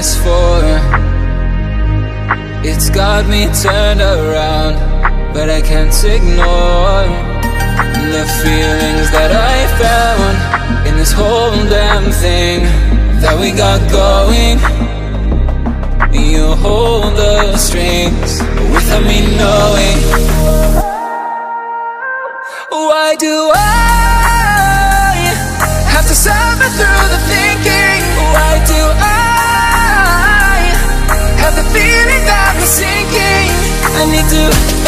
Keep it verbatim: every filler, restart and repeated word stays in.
asked for. It's got me turned around, but I can't ignore the feelings that I found in this whole damn thing that we got going. You hold the strings without me knowing. Why do I have to suffer through the thinking? Why do I have the feeling that we're sinking? I need to